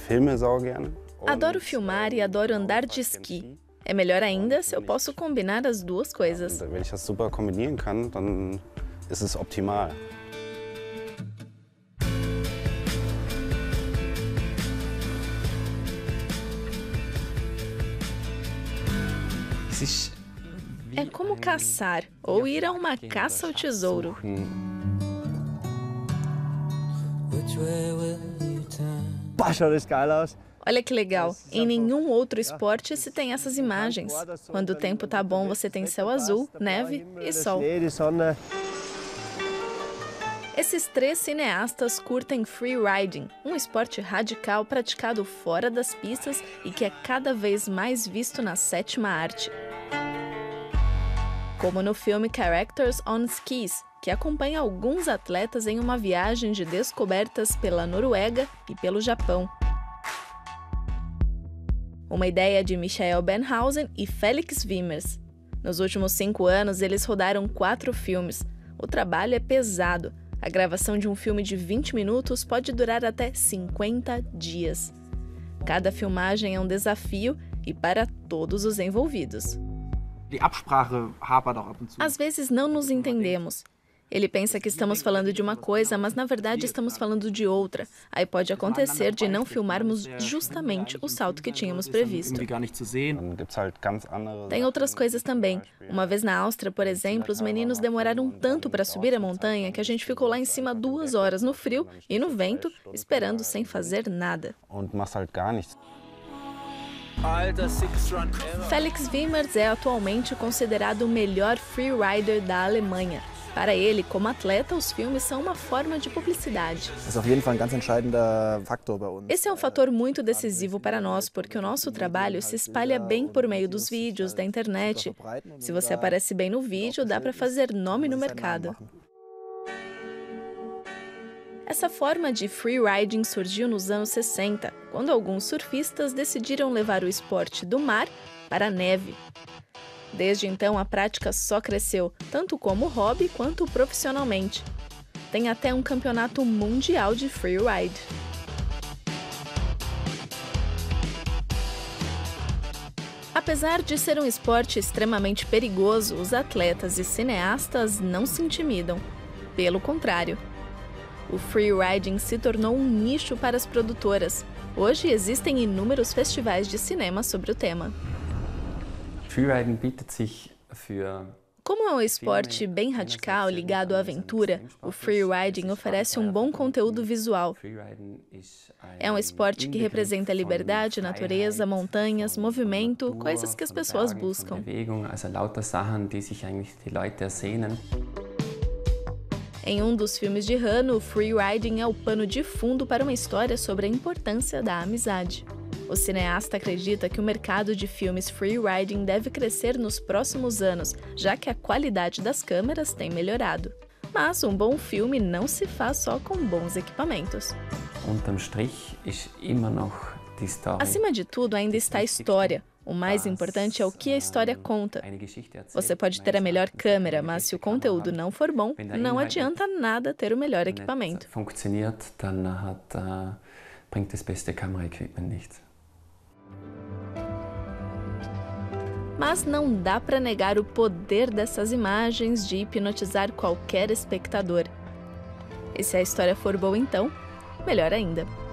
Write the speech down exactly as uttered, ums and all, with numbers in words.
Adoro filmar e adoro andar de esqui. É melhor ainda se eu posso combinar as duas coisas. Wenn ich das super kombinieren kann, dann ist es optimal. É como caçar ou ir a uma caça ao tesouro. Olha que legal, em nenhum outro esporte se tem essas imagens. Quando o tempo tá bom, você tem céu azul, neve e sol. Esses três cineastas curtem freeriding, um esporte radical praticado fora das pistas e que é cada vez mais visto na sétima arte. Como no filme Characters on Skis, que acompanha alguns atletas em uma viagem de descobertas pela Noruega e pelo Japão. Uma ideia de Michael Benhausen e Felix Wiemers. Nos últimos cinco anos, eles rodaram quatro filmes. O trabalho é pesado. A gravação de um filme de vinte minutos pode durar até cinquenta dias. Cada filmagem é um desafio e para todos os envolvidos. Às vezes não nos entendemos. Ele pensa que estamos falando de uma coisa, mas na verdade estamos falando de outra. Aí pode acontecer de não filmarmos justamente o salto que tínhamos previsto. Tem outras coisas também. Uma vez na Áustria, por exemplo, os meninos demoraram tanto para subir a montanha que a gente ficou lá em cima duas horas no frio e no vento, esperando sem fazer nada. Felix Wiemers é atualmente considerado o melhor freerider da Alemanha. Para ele, como atleta, os filmes são uma forma de publicidade. Esse é um fator muito decisivo para nós, porque o nosso trabalho se espalha bem por meio dos vídeos, da internet. Se você aparece bem no vídeo, dá para fazer nome no mercado. Essa forma de freeriding surgiu nos anos sessenta, quando alguns surfistas decidiram levar o esporte do mar para a neve. Desde então, a prática só cresceu, tanto como hobby quanto profissionalmente. Tem até um campeonato mundial de freeride. Apesar de ser um esporte extremamente perigoso, os atletas e cineastas não se intimidam. Pelo contrário. O freeriding se tornou um nicho para as produtoras. Hoje existem inúmeros festivais de cinema sobre o tema. Como é um esporte bem radical ligado à aventura, o freeriding oferece um bom conteúdo visual. É um esporte que representa liberdade, natureza, montanhas, movimento, coisas que as pessoas buscam. Em um dos filmes de Hanno, o freeriding é o pano de fundo para uma história sobre a importância da amizade. O cineasta acredita que o mercado de filmes freeriding deve crescer nos próximos anos, já que a qualidade das câmeras tem melhorado. Mas um bom filme não se faz só com bons equipamentos. Acima de tudo, ainda está a história. O mais importante é o que a história conta. Você pode ter a melhor câmera, mas se o conteúdo não for bom, não adianta nada ter o melhor equipamento. Mas não dá para negar o poder dessas imagens de hipnotizar qualquer espectador. E se a história for boa então, melhor ainda.